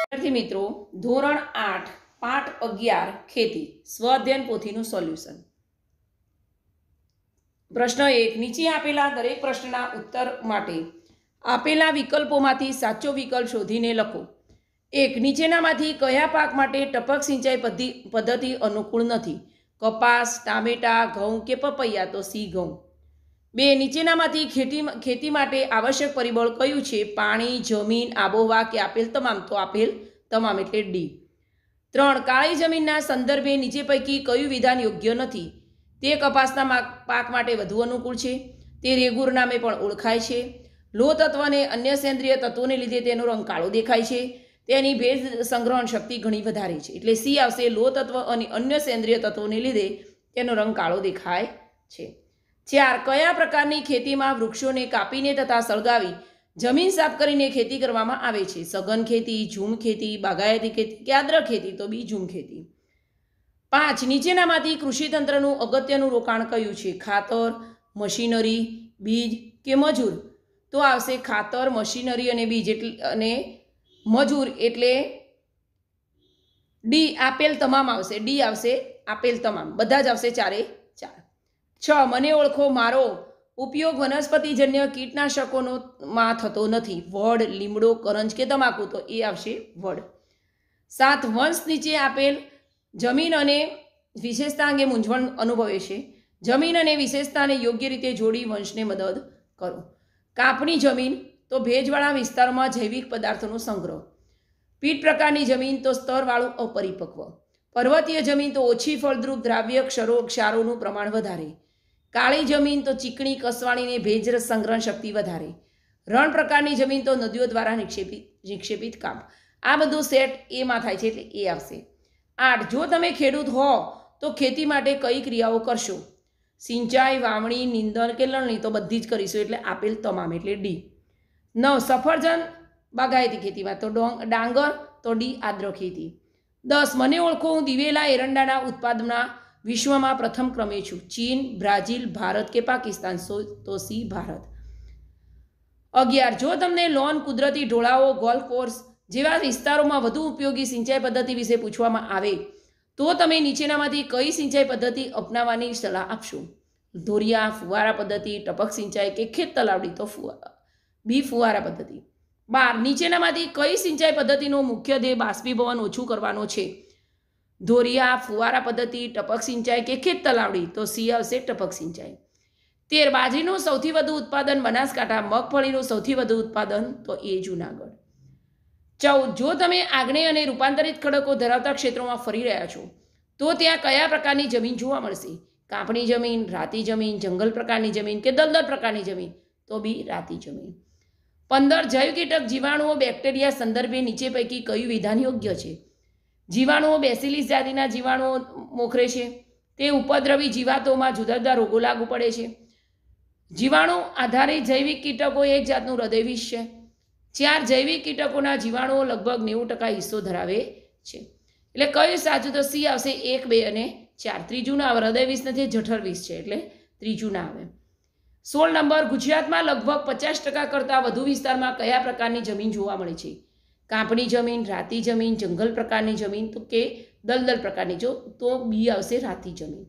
વિદ્યાર્થી મિત્રો, ધોરણ 8 પાઠ 11 ખેતી સ્વઅધ્યયન પોથીનું સોલ્યુશન. પ્રશ્ન 1. નીચે આપેલા દરેક પ્રશ્નના ઉત્તર માટે આપેલા વિકલ્પોમાંથી સાચો વિકલ્પ શોધીને લખો. 1. નીચેનામાંથી કયા પાક માટે ટપક સિંચાઈ પદ્ધતિ અનુકૂળ નથી? કપાસ, ટામેટા, ઘઉં કે પપૈયા? તો સી ઘઉં. 2. નીચેનામાંથી ખેતી માટે આવશ્યક પરિબળ કયું છે? પાણી, જમીન, આબોહવા કે આપેલ તમામ? તો આપેલ તમામ એટલે ડી. 3. કાળી જમીનના સંદર્ભે નીચે પૈકી કયું વિધાન યોગ્ય નથી? તે કપાસના પાક માટે વધુ અનુકૂળ છે. તે રેગુર નામે પણ ઓળખાય છે. લોહ તત્વ અને અન્ય સેન્દ્રિય તત્વોને લીધે તેનો રંગ કાળો દેખાય છે. તેની ભેજ સંગ્રહણ શક્તિ ઘણી વધારે છે. એટલે સી આવશે. લોહ તત્વ અને અન્ય સેન્દ્રિય તત્વોને લીધે તેનો રંગ કાળો દેખાય છે. 4. કયા પ્રકારની ખેતીમાં વૃક્ષોને કાપીને તથા સળગાવી જમીન સાફ કરીને ખેતી કરવામાં આવે છે? સઘન ખેતી, ઝૂમ ખેતી, બાગાયતી ખેતી કે આદ્ર ખેતી? તો બી ઝૂમ ખેતી. 5. નીચેનામાંથી કૃષિતંત્રનું અગત્યનું રોકાણ કયું છે? ખાતર, મશીનરી, બીજ કે મજૂર? તો આવશે ખાતર, મશીનરી અને બીજ અને મજૂર એટલે ડી આપેલ તમામ આવશે. ડી આવશે આપેલ તમામ. બધા જ આવશે 4 એ 4. 6. મને ઓળખો. મારો ઉપયોગ વનસ્પતિજન્ય કીટનાશકોમાં થતો નથી. વડ, લીમડો, કરંજ કે તમાકુ? તો એ આવશે વડ. 7. વંશ નીચે આપેલ જમીન અને વિશેષતા અંગે મૂંઝવણ અનુભવે છે. જમીન અને વિશેષતાને યોગ્ય રીતે જોડી વંશને મદદ કરો. કાપણી જમીન તો ભેજવાળા વિસ્તારોમાં જૈવિક પદાર્થોનો સંગ્રહ. પીટ પ્રકારની જમીન તો સ્તરવાળું અપરિપક્વ. પર્વતીય જમીન તો ઓછી ફળદ્રુપ, દ્રાવ્ય ક્ષારોનું પ્રમાણ વધારે. કાળી જમીન તો ચીકણી, કસવાણીને ભેજ સંગ્રહણ શક્તિ વધારે. રણ પ્રકારની જમીન તો નદીઓ દ્વારા નિક્ષેપિત કામ. આ બધું સેટ એમાં થાય છે એટલે એ આવશે. 8. જો તમે ખેડૂત હો તો ખેતી માટે કઈ ક્રિયાઓ કરશો? સિંચાઈ, વાવણી, નિંદણ કે લણણી? તો બધી જ કરીશું એટલે આપેલ તમામ એટલે ડી. 9. સફરજન બાગાયતી ખેતીમાં તો ડાંગર? તો ડી આદ્ર ખેતી. 10. મને ઓળખો. હું દિવેલા એરંડાના ઉત્પાદનમાં વિશ્વમાં પ્રથમ ક્રમે છું. ચીન, બ્રાઝિલ, ભારત કે પાકિસ્તાન? તો સી ભારત. 11. જો તમને લોન, કુદરતી ઢોળાવો, ગોલ્ફ કોર્સ જેવા વિસ્તારોમાં વધુ ઉપયોગી સિંચાઈ પદ્ધતિ વિશે પૂછવામાં આવે તો તમે નીચેનામાંથી કઈ સિંચાઈ પદ્ધતિ અપનાવવાની સલાહ આપશો? ધોરિયા, ફુવારા પદ્ધતિ, ટપક સિંચાઈ કે ખેત તલાવડી? તો બી ફુવારા પદ્ધતિ. 12. નીચેનામાંથી કઈ સિંચાઈ પદ્ધતિનો મુખ્ય ધ્યેય બાષ્પીભવન ઓછું કરવાનો છે? ધોરિયા, ફુવારા પદ્ધતિ, ટપક સિંચાઈ કે ખેત તલાવડી? તો સી આવશે ટપક સિંચાઈ. 13. બાજરીનું સૌથી વધુ ઉત્પાદન બનાસકાંઠા, મગફળીનું સૌથી વધુ ઉત્પાદન? તો એ જુનાગઢ. 14. જો તમે આગ્નેય અને રૂપાંતરિત ખડકો ધરાવતા ક્ષેત્રોમાં ફરી રહ્યા છો તો ત્યાં કયા પ્રકારની જમીન જોવા મળશે? કાપણી જમીન, રાતી જમીન, જંગલ પ્રકારની જમીન કે દલદલ પ્રકારની જમીન? તો બી રાતી જમીન. 15. જૈવ કીટક, જીવાણુઓ, બેક્ટેરિયા સંદર્ભે નીચે પૈકી કયું વિધાન યોગ્ય છે? જીવાણુઓ બેસિલિસ જાતિના જીવાણુઓ મોખરે છે. તે ઉપદ્રવી જીવાતોમાં જુદા જુદા રોગો લાગુ પડે છે. જીવાણુ આધારિત જૈવિક કીટકો એક જાતનું હૃદયવિષ છે. 4. જૈવિક કીટકોના જીવાણુઓ લગભગ 90% હિસ્સો ધરાવે છે. એટલે કયું સાચું? તો સી આવશે 1, 2 અને 4. ત્રીજું ના આવે. હૃદયવિષ નથી, જઠરવિષ છે એટલે ત્રીજું ના આવે. 16 નંબર. ગુજરાતમાં લગભગ 50% કરતાં વધુ વિસ્તારમાં કયા પ્રકારની જમીન જોવા મળે છે? કાપણી જમીન, રાતી જમીન, જંગલ પ્રકારની જમીન તો કે દલદલ પ્રકારની? તો બી આવશે રાતી જમીન.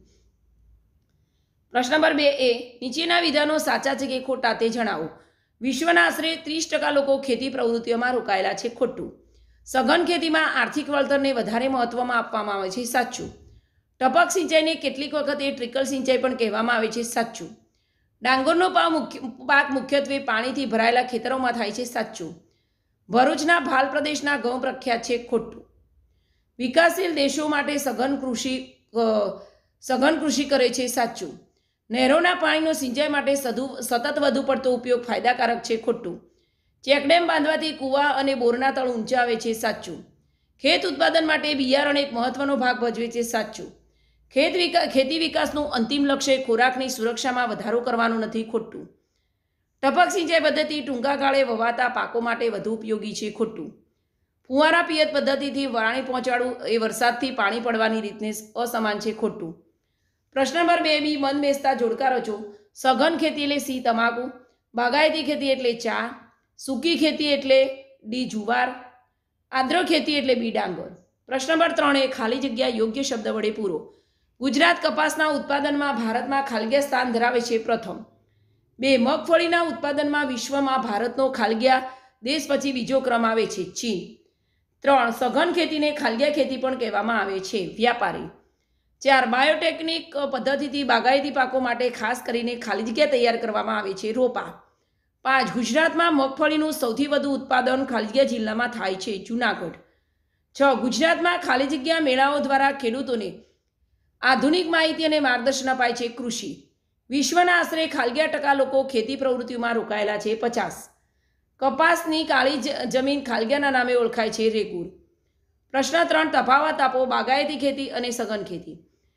પ્રશ્ન નંબર 2 એ નીચેના વિધાનો સાચા છે કે ખોટા તે જણાવો. વિશ્વના આશરે 30% લોકો ખેતી પ્રવૃત્તિઓમાં રોકાયેલા છે. ખોટું. સઘન ખેતીમાં આર્થિક વળતરને વધારે મહત્વમાં આપવામાં આવે છે. સાચું. ટપક સિંચાઈને કેટલીક વખત એ ટ્રિકલ સિંચાઈ પણ કહેવામાં આવે છે. સાચું. ડાંગરનો પાક મુખ્યત્વે પાણીથી ભરાયેલા ખેતરોમાં થાય છે. સાચું. ભરૂચના ભાલ પ્રદેશના ઘઉં પ્રખ્યાત છે. ખોટું. વિકાસશીલ દેશો માટે સઘન કૃષિ કરે છે. સાચું. નહેરોના પાણીનો સિંચાઈ માટે સતત વધુ પડતો ઉપયોગ ફાયદાકારક છે. ખોટું. ચેકડેમ બાંધવાથી કૂવા અને બોરના તળ ઊંચા આવે છે. સાચું. ખેત ઉત્પાદન માટે બિયારણ એક મહત્વનો ભાગ ભજવે છે. સાચું. ખેતી વિકાસનું અંતિમ લક્ષ્ય ખોરાકની સુરક્ષામાં વધારો કરવાનું નથી. ખોટું. ટપક સિંચાઈ પદ્ધતિ ટૂંકા ગાળે વવાતા પાકો માટે વધુ ઉપયોગી છે. ખોટું. ફુવારા પિયત પદ્ધતિથી પાણી પહોંચાડવું એ વરસાદથી પાણી પડવાની રીતને અસમાન છે. ખોટું. પ્રશ્ન નંબર 2 બી. મન બેસતા જોડકા રચો. સઘન ખેતી એટલે સી તમાકુ. બાગાયતી ખેતી એટલે ચા. સૂકી ખેતી એટલે ડી જુવાર. આદ્ર ખેતી એટલે બી ડાંગર. પ્રશ્ન નંબર 3 એ ખાલી જગ્યા યોગ્ય શબ્દ વડે પૂરો. ગુજરાત કપાસના ઉત્પાદનમાં ભારતમાં ખાલગ્યા સ્થાન ધરાવે છે પ્રથમ. 2 મગફળીના ઉત્પાદનમાં વિશ્વમાં ભારતનો ખાલગ્યા દેશ પછી બીજો ક્રમ આવે છે ચીન. 3 સઘન ખેતીને ખાલગ્યા ખેતી પણ કહેવામાં આવે છે વ્યાપારી. 4 બાયોટેકનિક પદ્ધતિથી બાગાયતી પાકો માટે ખાસ કરીને ખાલી જગ્યા તૈયાર કરવામાં આવે છે રોપા. 5 ગુજરાતમાં મગફળીનું સૌથી વધુ ઉત્પાદન ખાલી જગ્યા જિલ્લામાં થાય છે જૂનાગઢ. 6 ગુજરાતમાં ખાલી જગ્યા મેળાઓ દ્વારા ખેડૂતોને આધુનિક માહિતી અને માર્ગદર્શન અપાય છે કૃષિ. વિશ્વના આશરે ખાલી 11% લોકો ખેતી પ્રવૃત્તિઓમાં રોકાયેલા છે 50. કપાસની કાળી જમીન ખાલગ્યાના નામે ઓળખાય છે રેગુર. પ્રશ્ન 3 તફાવત આપો બાગાયતી ખેતી અને સઘન ખેતી.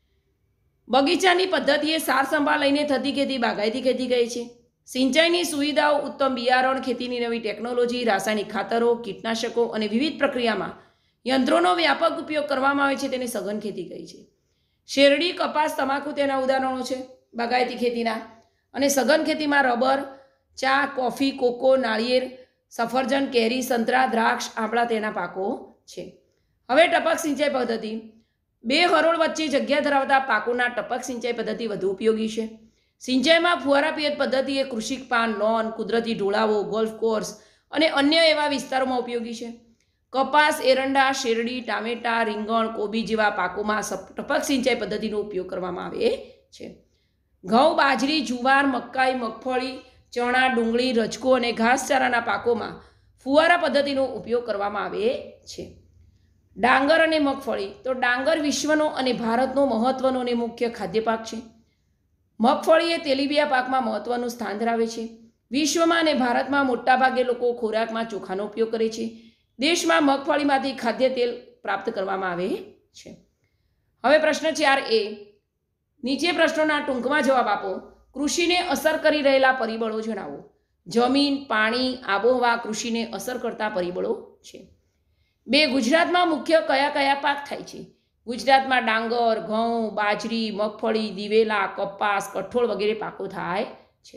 બગીચાની પદ્ધતિએ સાર સંભાળ લઈને થતી ખેતી બાગાયતી ખેતી કહે છે. સિંચાઈની સુવિધાઓ, ઉત્તમ બિયારણ, ખેતીની નવી ટેકનોલોજી, રાસાયણિક ખાતરો, કીટનાશકો અને વિવિધ પ્રક્રિયામાં યંત્રોનો વ્યાપક ઉપયોગ કરવામાં આવે છે તેને સઘન ખેતી કહે છે. શેરડી, કપાસ, તમાકુ તેના ઉદાહરણો છે બાગાયતી ખેતીના. અને સઘન ખેતીમાં રબર, ચા, કોફી, કોકો, નાળિયેર, સફરજન, કેરી, સંતરા, દ્રાક્ષ, આંબળા તેના પાકો છે. હવે ટપક સિંચાઈ પદ્ધતિ. 2 હરોળ વચ્ચે જગ્યા ધરાવતા પાકોના ટપક સિંચાઈ પદ્ધતિ વધુ ઉપયોગી છે. સિંચાઈમાં ફુવારા પિયત પદ્ધતિ એ કૃષિક પાન, લોન, કુદરતી ઢોળાવો, ગોલ્ફ કોર્સ અને અન્ય એવા વિસ્તારોમાં ઉપયોગી છે. કપાસ, એરંડા, શેરડી, ટામેટા, રીંગણ, કોબી જેવા પાકોમાં ટપક સિંચાઈ પદ્ધતિનો ઉપયોગ કરવામાં આવે છે. ઘઉં, બાજરી, જુવાર, મકાઈ, મગફળી, ચણા, ડુંગળી, રજકો અને ઘાસચારાના પાકોમાં ફુવારા પદ્ધતિનો ઉપયોગ કરવામાં આવે છે. ડાંગર અને મગફળી. તો ડાંગર વિશ્વનો અને ભારતનો મહત્વનો અને મુખ્ય ખાદ્ય પાક છે. મગફળી એ તેલીબિયા પાકમાં મહત્વનું સ્થાન ધરાવે છે. વિશ્વમાં અને ભારતમાં મોટાભાગે લોકો ખોરાકમાં ચોખાનો ઉપયોગ કરે છે. દેશમાં મગફળીમાંથી ખાદ્ય તેલ પ્રાપ્ત કરવામાં આવે છે. હવે પ્રશ્ન 4 એ નીચે પ્રશ્નોના ટૂંકમાં જવાબ આપો. કૃષિને અસર કરી રહેલા પરિબળો જણાવો. જમીન, પાણી, આબોહવા કૃષિને અસર કરતા પરિબળો છે. 2 ગુજરાતમાં મુખ્ય કયા કયા પાક થાય છે? ગુજરાતમાં ડાંગર, ઘઉં, બાજરી, મગફળી, દિવેલા, કપાસ, કઠોળ વગેરે પાકો થાય છે.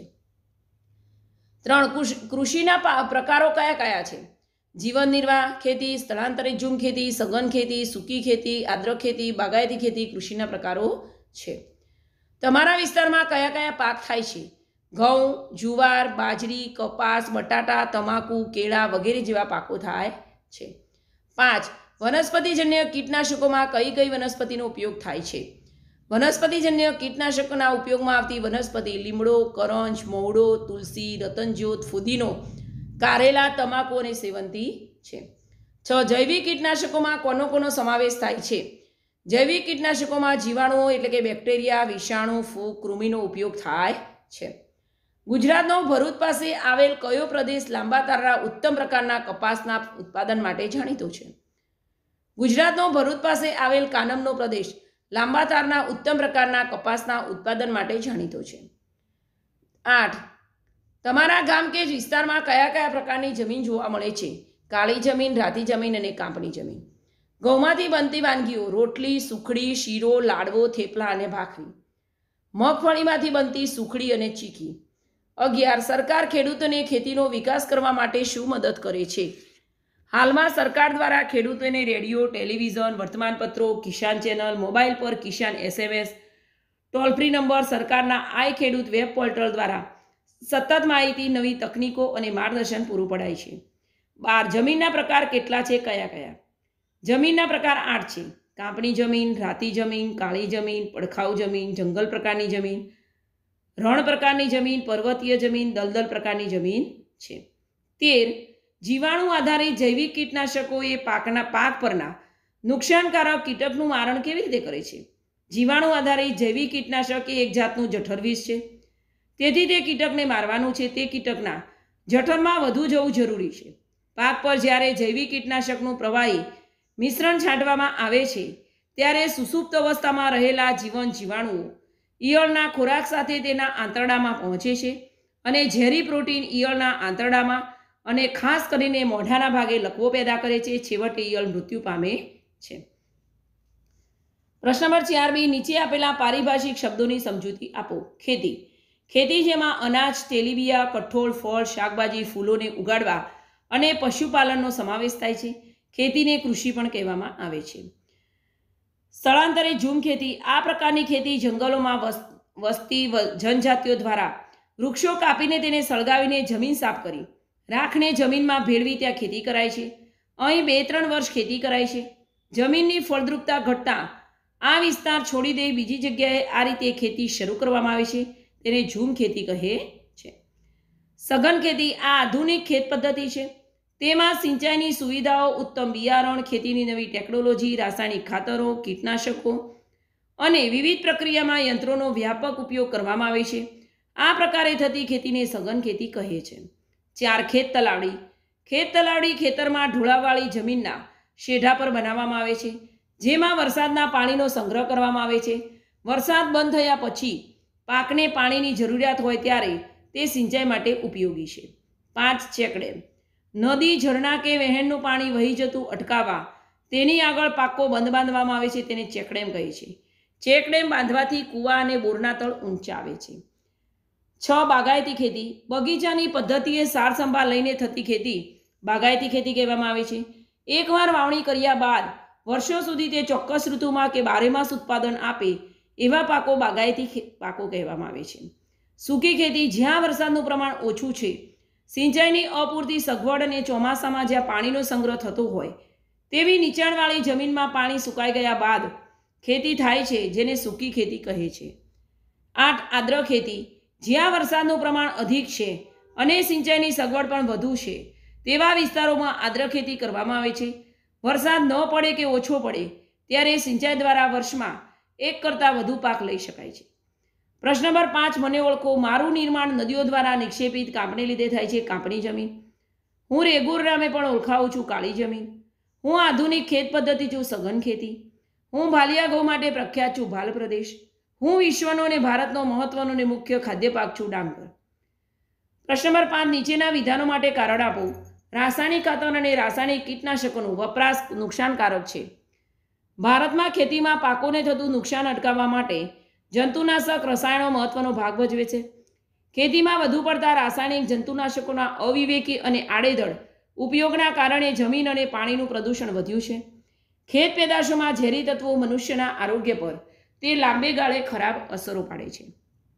3 કૃષિના પ્રકારો કયા કયા છે? જીવન નિર્વાહ ખેતી, સ્થળાંતરિત ઝૂમ ખેતી, સઘન ખેતી, સૂકી ખેતી, આદ્ર ખેતી, બાગાયતી ખેતી કૃષિના પ્રકારો છે. તમારા વિસ્તારમાં કયા કયા પાક થાય છે? ઘઉં, જુવાર, બાજરી, કપાસ, બટાટા, તમાકુ, કેળા વગેરે જેવા પાકો થાય છે. 5 વનસ્પતિજન્ય કીટનાશકોમાં કઈ કઈ વનસ્પતિનો ઉપયોગ થાય છે? વનસ્પતિજન્ય કીટનાશકોના ઉપયોગમાં આવતી વનસ્પતિ લીમડો, કરંજ, મવડો, તુલસી, રતનજ્યોત, ફુદીનો, કારેલા, તમાકુ અને સેવંતી છે. 6 જૈવિક કીટનાશકોમાં કોનો કોનો સમાવેશ થાય છે? જૈવિક કીટનાશકોમાં જીવાણુઓ એટલે કે બેક્ટેરિયા, વિષાણુ, ફૂગ, કૃમિનો ઉપયોગ થાય છે. ગુજરાતનો ભરૂચ પાસે આવેલ કયો પ્રદેશ લાંબા તારના ઉત્તમ પ્રકારના કપાસના ઉત્પાદન માટે જાણીતો છે? ગુજરાતનો ભરૂચ પાસે આવેલ કાનમનો પ્રદેશ લાંબા તારના ઉત્તમ પ્રકારના કપાસના ઉત્પાદન માટે જાણીતો છે. 8 તમારા ગામ કે વિસ્તારમાં કયા કયા પ્રકારની જમીન જોવા મળે છે? કાળી જમીન, રાતી જમીન અને કાંપણી જમીન. ઘઉંમાંથી બનતી વાનગીઓ રોટલી, સુખડી, શીરો, લાડવો, થેપલા અને ભાખરી. મગફળીમાંથી બનતી સુખડી અને ચીકી. 11 સરકાર ખેડૂતોને ખેતીનો વિકાસ કરવા માટે શું મદદ કરે છે? હાલમાં સરકાર દ્વારા ખેડૂતોને રેડિયો, ટેલિવિઝન, વર્તમાનપત્રો, કિસાન ચેનલ, મોબાઈલ પર Kisan SMS, toll free number, સરકારના આઈ ખેડૂત વેબ પોર્ટલ દ્વારા સતત માહિતી, નવી તકનીકો અને માર્ગદર્શન પૂરું પડાય છે. 12 જમીનના પ્રકાર કેટલા છે? કયા કયા? જમીનના પ્રકાર 8 છે. કાંપણી જમીન, રાતી જમીન, કાળી જમીન, પડખાઉ જમીન, જંગલ પ્રકારની જમીન, રણ પ્રકારની જમીન, પર્વતીય જમીન, દલદલ પ્રકારની જમીન છે. 13 જીવાણુ આધારિત જૈવિક કીટનાશકો એ પાક પરના નુકસાનકારક કીટકનું મારણ કેવી રીતે કરે છે? જીવાણુ આધારિત જૈવિક કીટનાશક એ એક જાતનું જઠરવિષ છે. તેથી તે કીટકને મારવાનું છે. તે કીટકના જઠરમાં વધુ જવું જરૂરી છે. પાક પર જ્યારે જૈવિક કીટનાશકનું પ્રવાહી મિશ્રણ છાંટવામાં આવે છે ત્યારે સુસુપ્ત અવસ્થામાં રહેલા જીવાણુઓ ઈયળના ખોરાક સાથે તેના આંતરડામાં પહોંચે છે અને ઝેરી પ્રોટીન ઈયળના આંતરડામાં અને ખાસ કરીને મોઢાના ભાગે લકવો પેદા કરે છે. છેવટે ઈયળ મૃત્યુ પામે છે. પ્રશ્ન નંબર 4 નીચે આપેલા પારિભાષિક શબ્દોની સમજૂતી આપો. ખેતી. ખેતી જેમાં અનાજ, તેલીબિયા, કઠોળ, ફળ, શાકભાજી, ફૂલોને ઉગાડવા અને પશુપાલનનો સમાવેશ થાય છે. ખેતીને કૃષિ પણ કહેવામાં આવે છે. સ્થળાંતરે ઝૂમ ખેતી. આ પ્રકારની ખેતી જંગલોમાં વસતી જનજાતિઓ દ્વારા વૃક્ષો કાપીને તેને સળગાવીને જમીન સાફ કરી રાખને જમીનમાં ભેળવી ત્યાં ખેતી કરાય છે. અહીં 2-3 વર્ષ ખેતી કરાય છે. જમીનની ફળદ્રુપતા ઘટતા આ વિસ્તાર છોડી દઈ બીજી જગ્યાએ આ રીતે ખેતી શરૂ કરવામાં આવે છે. તેને ઝૂમ ખેતી કહે છે. સઘન ખેતી. આ આધુનિક ખેત પદ્ધતિ છે. તેમાં સિંચાઈની સુવિધાઓ, ઉત્તમ બિયારણ, ખેતીની નવી ટેકનોલોજી, રાસાયણિક ખાતરો, કીટનાશકો અને વિવિધ પ્રક્રિયામાં યંત્રોનો વ્યાપક ઉપયોગ કરવામાં આવે છે. આ પ્રકારે થતી ખેતીને સઘન ખેતી કહે છે. 4. ખેત તલાવડી. ખેત તલાવડી ખેતરમાં ઢોળાવવાળી જમીનના શેઢા પર બનાવવામાં આવે છે, જેમાં વરસાદના પાણીનો સંગ્રહ કરવામાં આવે છે. વરસાદ બંધ થયા પછી પાકને પાણીની જરૂરિયાત હોય ત્યારે તે સિંચાઈ માટે ઉપયોગી છે. 5. ચેકડેમ. નદી, ઝરણા કે વહેણનું પાણી વહી જતું અટકાવવા તેની આગળ પાકો બંધ બાંધવામાં આવે છે. તેને ચેકડેમ કહે છે. ચેકડેમ બાંધવાથી કૂવા અને બોરના તળ ઊંચા આવે છે. 6. બાગાયતી ખેતી. બગીચાની પદ્ધતિએ સાર સંભાળ લઈને થતી ખેતી બાગાયતી ખેતી કહેવામાં આવે છે. એકવાર વાવણી કર્યા બાદ વર્ષો સુધી તે ચોક્કસ ઋતુમાં કે બારેમાસ ઉત્પાદન આપે એવા પાકો બાગાયતી પાકો કહેવામાં આવે છે. સૂકી ખેતી. જ્યાં વરસાદનું પ્રમાણ ઓછું છે, સિંચાઈની અપૂરતી સગવડ અને ચોમાસામાં જ્યાં પાણીનો સંગ્રહ થતો હોય તેવી નીચાણવાળી જમીનમાં પાણી સુકાઈ ગયા બાદ ખેતી થાય છે, જેને સૂકી ખેતી કહે છે. 8. આદ્ર ખેતી. જ્યાં વરસાદનું પ્રમાણ અધિક છે અને સિંચાઈની સગવડ પણ વધુ છે તેવા વિસ્તારોમાં આદ્ર ખેતી કરવામાં આવે છે. વરસાદ ન પડે કે ઓછો પડે ત્યારે સિંચાઈ દ્વારા વર્ષમાં એક કરતાં વધુ પાક લઈ શકાય છે. પ્રશ્ન નંબર 5. મને ઓળખો. મારું નિર્માણ નદીઓ દ્વારા નિક્ષેપિત કાંપને લીધે થાય છે. કાંપની જમીન. હું રેગુર નામે પણ ઓળખાવું છું. કાળી જમીન. હું આધુનિક ખેત પદ્ધતિ છું. સઘન ખેતી. હું ભાલિયા ઘઉં માટે પ્રખ્યાત છું. ભાલ પ્રદેશ. હું વિશ્વનો અને ભારતનો મહત્વનો અને મુખ્ય ખાદ્ય પાક છું. ડાંગર. પ્રશ્ન નંબર 5. નીચેના વિધાનો માટે કારણ આપો. રાસાયણિક ખાતર અને રાસાયણિક કીટનાશકોનો વપરાશ નુકસાનકારક છે. ભારતમાં ખેતીમાં પાકોને થતું નુકસાન અટકાવવા માટે જંતુનાશક રસાયણો મહત્વનો ભાગ ભજવે છે. ખેતીમાં વધુ પડતા રાસાયણિક જંતુનાશકોના અવિવેકી અને આડેધડ ઉપયોગના કારણે જમીન અને પાણીનું પ્રદૂષણ વધ્યું છે. ખેત પેદાશોમાં ઝેરી તત્વો મનુષ્યના આરોગ્ય પર તે લાંબે ગાળે ખરાબ અસરો પાડે છે.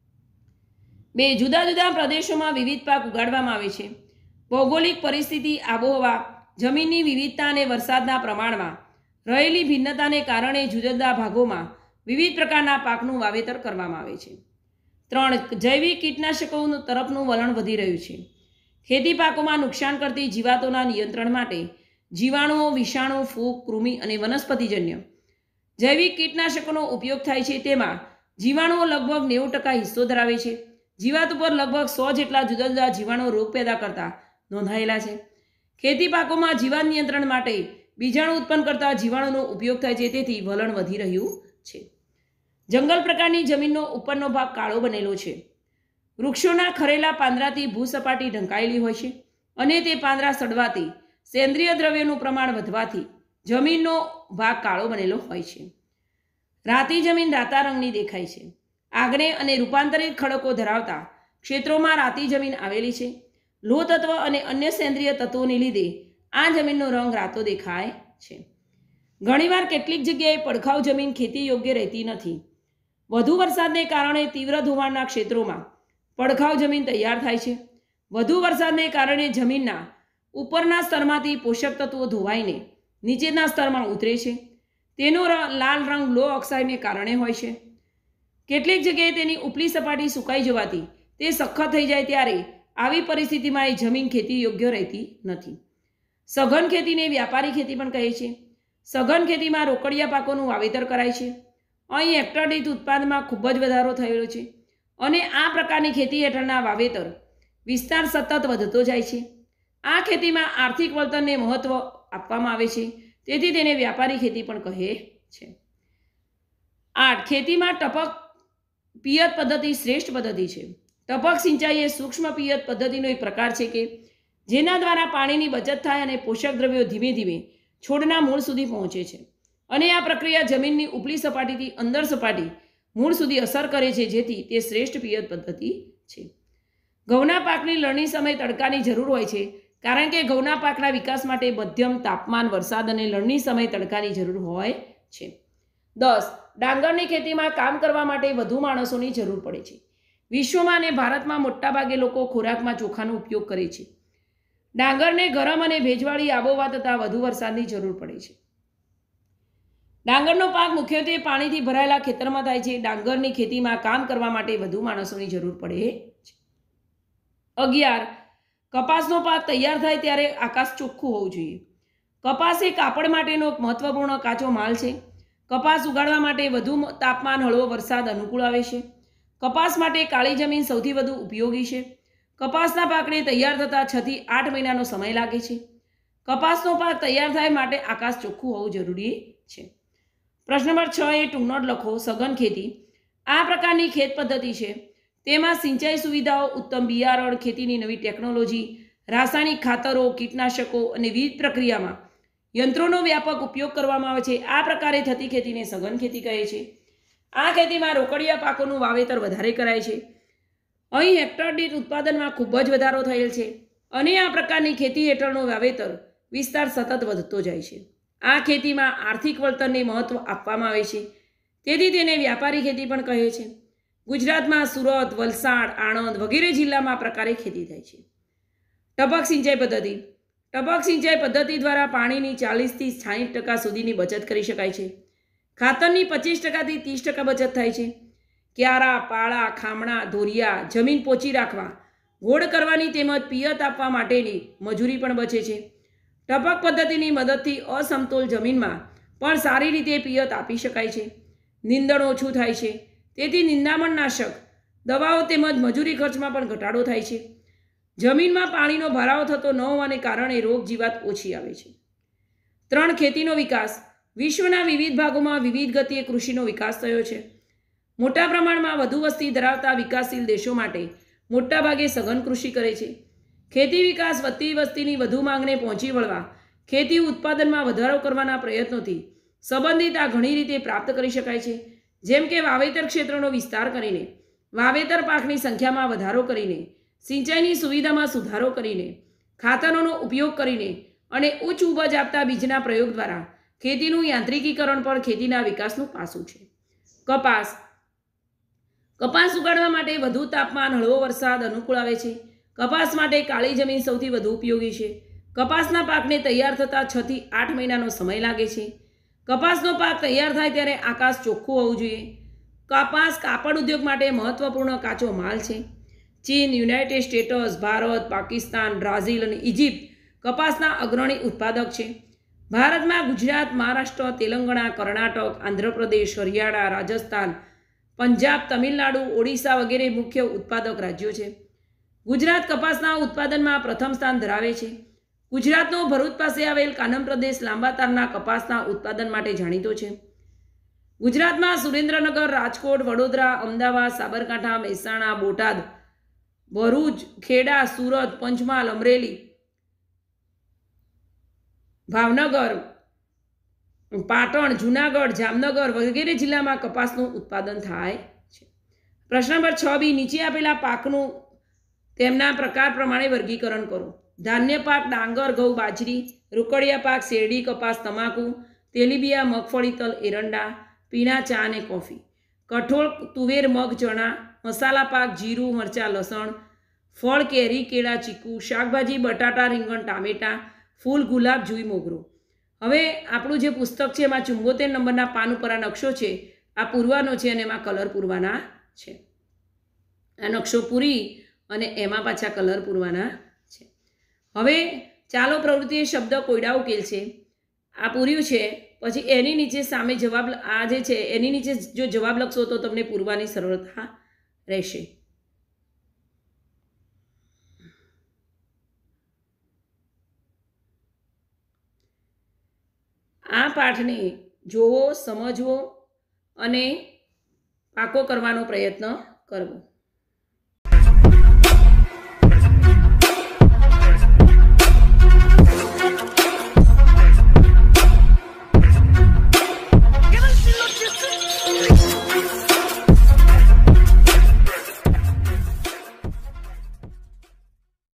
2. જુદા જુદા પ્રદેશોમાં વિવિધ પાક ઉગાડવામાં આવે છે. ભૌગોલિક પરિસ્થિતિ, આબોહવા, જમીનની વિવિધતા અને વરસાદના પ્રમાણમાં રહેલી ભિન્નતાને કારણે જુદા જુદા ભાગોમાં વિવિધ પ્રકારના પાકનું વાવેતર કરવામાં આવે છે. 3. જૈવિક કીટનાશકો તરફનું વલણ વધી રહ્યું છે. ખેતી પાકોમાં નુકસાન કરતી જીવાતોના નિયંત્રણ માટે જીવાણુઓ, વિષાણુ, ફૂગ, કૃમિ અને વનસ્પતિજન્ય જૈવિક કીટનાશકોનો ઉપયોગ થાય છે. તેમાં જીવાણુઓ લગભગ 90% હિસ્સો ધરાવે છે. જીવાત ઉપર લગભગ 100 જેટલા જુદા જુદા જીવાણુ રોગ પેદા કરતા નોંધાયેલા છે. ખેતી પાકોમાં જીવાત નિયંત્રણ માટે બીજાણુ ઉત્પન્ન કરતા જીવાણુનો ઉપયોગ થાય છે. તેથી વલણ વધી રહ્યું છે. જંગલ પ્રકારની જમીનનો ઉપરનો ભાગ કાળો બનેલો છે. વૃક્ષોના ખરેલા પાંદડાથી ભૂસપાટી ઢંકાયેલી હોય છે અને તે પાંદડા સડવાથી સેન્દ્રિય દ્રવ્યોનું પ્રમાણ વધવાથી જમીનનો ભાગ કાળો બનેલો હોય છે. રાતી જમીન રાતા રંગની દેખાય છે. આગ્નેય અને રૂપાંતરિત ખડકો ધરાવતા ક્ષેત્રોમાં રાતી જમીન આવેલી છે. લોહ તત્વ અને અન્ય સેન્દ્રિય તત્વોને લીધે આ જમીનનો રંગ રાતો દેખાય છે. ઘણીવાર કેટલીક જગ્યાએ પડખાઉ જમીન ખેતી યોગ્ય રહેતી નથી. વધુ વરસાદને કારણે તીવ્ર ધોવાણના ક્ષેત્રોમાં પડખાઉ જમીન તૈયાર થાય છે. વધુ વરસાદને કારણે જમીનના ઉપરના સ્તરમાંથી પોષક તત્વો ધોવાઈને નીચેના સ્તરમાં ઉતરે છે. તેનો લાલ રંગ લો ઓક્સાઇડને કારણે હોય છે. કેટલીક જગ્યાએ તેની ઉપલી સપાટી સુકાઈ જવાથી તે સખત થઈ જાય ત્યારે આવી પરિસ્થિતિમાં એ જમીન ખેતી યોગ્ય રહેતી નથી. સઘન ખેતીને વ્યાપારી ખેતી પણ કહે છે. સઘન ખેતીમાં રોકડિયા પાકોનું વાવેતર કરાય છે. અહીં હેક્ટર દીઠ ઉત્પાદનમાં ખૂબ જ વધારો થયેલો છે અને આ પ્રકારની ખેતી હેઠળના વાવેતર વિસ્તાર સતત વધતો જાય છે. આ ખેતીમાં આર્થિક વળતરને મહત્વ આપવામાં આવે છે, તેથી તેને વ્યાપારી ખેતી પણ કહે છે. 8. ખેતીમાં ટપક પિયત પદ્ધતિ શ્રેષ્ઠ પદ્ધતિ છે. ટપક સિંચાઈ એ સૂક્ષ્મ પિયત પદ્ધતિનો એક પ્રકાર છે કે જેના દ્વારા પાણીની બચત થાય અને પોષક દ્રવ્યો ધીમે ધીમે છોડના મૂળ સુધી પહોંચે છે અને આ પ્રક્રિયા જમીનની ઉપલી સપાટીથી અંદર સપાટી મૂળ સુધી અસર કરે છે, જેથી તે શ્રેષ્ઠ પિયત પદ્ધતિ છે. ઘઉંના પાકની લણણી સમયે તડકાની જરૂર હોય છે, કારણ કે ઘઉંના પાકના વિકાસ માટે મધ્યમ તાપમાન, વરસાદ અને લણણી સમય તડકાની જરૂર હોય છે. 10. ડાંગરની ખેતીમાં કામ કરવા માટે વધુ માણસોની જરૂર પડે છે. વિશ્વમાં અને ભારતમાં મોટાભાગે લોકો ખોરાકમાં ચોખાનો ઉપયોગ કરે છે. ડાંગરને ગરમ અને ભેજવાળી આબોહવા તથા વધુ વરસાદની જરૂર પડે છે. ડાંગરનો પાક મુખ્યત્વે પાણીથી ભરાયેલા ખેતરમાં થાય છે. ડાંગરની ખેતીમાં કામ કરવા માટે વધુ માણસોની જરૂર પડે છે. 11. કપાસનો પાક તૈયાર થાય ત્યારે આકાશ ચોખ્ખું હોવું જોઈએ. કપાસ એ કાપડ માટેનો એક મહત્વપૂર્ણ કાચો માલ છે. કપાસ ઉગાડવા માટે વધુ તાપમાન, હળવો વરસાદ અનુકૂળ આવે છે. કપાસ માટે કાળી જમીન સૌથી વધુ ઉપયોગી છે. કપાસના પાકને તૈયાર થતાં 6 થી 8 મહિનાનો સમય લાગે છે. કપાસનો પાક તૈયાર થાય માટે આકાશ ચોખ્ખું હોવું જરૂરી છે. પ્રશ્ન નંબર 6 એ ટૂંકનોટ લખો. સઘન ખેતી આ પ્રકારની ખેત પદ્ધતિ છે. તેમાં સિંચાઈ સુવિધાઓ, ઉત્તમ બિયારણ, ખેતીની નવી ટેકનોલોજી, રાસાયણિક ખાતરો, કીટનાશકો અને વિવિધ પ્રક્રિયામાં યંત્રોનો વ્યાપક ઉપયોગ કરવામાં આવે છે. આ પ્રકારે થતી ખેતીને સઘન ખેતી કહે છે. આ ખેતીમાં રોકડિયા પાકોનું વાવેતર વધારે કરાય છે. અહીં હેક્ટર દીઠ ઉત્પાદનમાં ખૂબ જ વધારો થયેલ છે અને આ પ્રકારની ખેતી હેઠળનો વાવેતર વિસ્તાર સતત વધતો જાય છે. આ ખેતીમાં આર્થિક વળતરને મહત્વ આપવામાં આવે છે, તેથી તેને વ્યાપારી ખેતી પણ કહે છે. ગુજરાતમાં સુરત, વલસાડ, આણંદ વગેરે જિલ્લામાં આ પ્રકારે ખેતી થાય છે. ટપક સિંચાઈ પદ્ધતિ. ટપક સિંચાઈ પદ્ધતિ દ્વારા પાણીની 40 થી 60% સુધીની બચત કરી શકાય છે. ખાતરની 25% થી 30% બચત થાય છે. ક્યારા, પાળા, ખામણા, ધોરિયા, જમીન પોચી રાખવા, ગોળ કરવાની તેમજ પિયત આપવા માટેની મજૂરી પણ બચે છે. ટપક પદ્ધતિની મદદથી અસમતોલ જમીનમાં પણ સારી રીતે પિયત આપી શકાય છે. નીંદણ ઓછું થાય છે, તેથી નિંદામણનાશક દવાઓ તેમજ મજૂરી ખર્ચમાં પણ ઘટાડો થાય છે. જમીનમાં પાણીનો ભરાવો થતો ન હોવાને કારણે રોગ જીવાત ઓછી આવે છે. 3. ખેતીનો વિકાસ. વિશ્વના વિવિધ ભાગોમાં વિવિધ ગતિએ કૃષિનો વિકાસ થયો છે. મોટા પ્રમાણમાં વધુ વસ્તી ધરાવતા વિકાસશીલ દેશો માટે મોટાભાગે સઘન કૃષિ કરે છે. ખેતી વિકાસ વધતી વસ્તીની વધુ માંગને પહોંચી વળવા ખેતી ઉત્પાદનમાં વધારો કરવાના પ્રયત્નોથી સંબંધિત આ ઘણી રીતે પ્રાપ્ત કરી શકાય છે. જેમ કે વાવેતર ક્ષેત્રનો વિસ્તાર કરીને, વાવેતર પાકની સંખ્યામાં વધારો કરીને, સિંચાઈની સુવિધામાં સુધારો કરીને, ખાતરોનો ઉપયોગ કરીને અને ઉચ્ચ ઉપજ આપતા બીજના પ્રયોગ દ્વારા ખેતીનું યાંત્રિકીકરણ પણ ખેતીના વિકાસનું પાસું છે. કપાસ. કપાસ ઉગાડવા માટે વધુ તાપમાન, હળવો વરસાદ અનુકૂળ આવે છે. કપાસ માટે કાળી જમીન સૌથી વધુ ઉપયોગી છે. કપાસના પાકને તૈયાર થતાં 6 થી 8 મહિનાનો સમય લાગે છે. કપાસનો પાક તૈયાર થાય ત્યારે આકાશ ચોખ્ખું હોવું જોઈએ. કપાસ કાપડ ઉદ્યોગ માટે મહત્વપૂર્ણ કાચો માલ છે. ચીન, United States, Bharat, Pakistan, Brazil અને ઇજિપ્ત કપાસના અગ્રણી ઉત્પાદક છે. ભારતમાં ગુજરાત, મહારાષ્ટ્ર, તેલંગાણા, કર્ણાટક, આંધ્રપ્રદેશ, હરિયાણા, રાજસ્થાન, પંજાબ, તમિલનાડુ, ઓડિશા વગેરે મુખ્ય ઉત્પાદક રાજ્યો છે. ગુજરાત કપાસના ઉત્પાદનમાં પ્રથમ સ્થાન ધરાવે છે. ગુજરાતનો ભરૂચ પાસે આવેલ કાનમ પ્રદેશ લાંબા તારના કપાસના ઉત્પાદન માટે જાણીતો છે. ગુજરાતમાં સુરેન્દ્રનગર, રાજકોટ, વડોદરા, અમદાવાદ, સાબરકાંઠા, મહેસાણા, બોટાદ, ભરૂચ, ખેડા, સુરત, પંચમહાલ, અમરેલી, ભાવનગર, પાટણ, જૂનાગઢ, જામનગર વગેરે જિલ્લામાં કપાસનું ઉત્પાદન થાય છે. પ્રશ્ન નંબર 6b. નીચે આપેલા પાકનું તેમના પ્રકાર પ્રમાણે વર્ગીકરણ કરો. ધાન્ય પાક ડાંગર, ઘઉં, બાજરી. રોકડિયા પાક શેરડી, કપાસ, તમાકુ, તેલીબિયા, મગફળી, તલ, એરંડા, પીણા, ચા અને કોફી. કઠોળ, તુવેર, મગ, ચણા. મસાલા પાક જીરું, મરચાં, લસણ. ફળ કેરી, કેળા, ચીકુ. શાકભાજી બટાટા, રીંગણ, ટામેટા. ફૂલ ગુલાબ, જુઈ, મોગરો. હવે આપણું જે પુસ્તક છે એમાં 74 નંબરના પાન ઉપર આ નકશો છે, આ પૂરવાનો છે અને એમાં કલર પૂરવાના છે. આ નકશો પૂરી અને એમાં પાછા કલર પૂરવાના છે. હવે ચાલો પ્રવૃત્તિ શબ્દ કોયડા ઉકેલ છે. આ પૂર્યું છે, પછી એની નીચે સામે જવાબ આ જે છે એની નીચે જો જવાબ લખશો તો તમને પૂરવાની સરળતા રહેશે. આ પાઠને જોવો, સમજવો અને પાકો કરવાનો પ્રયત્ન કરવો.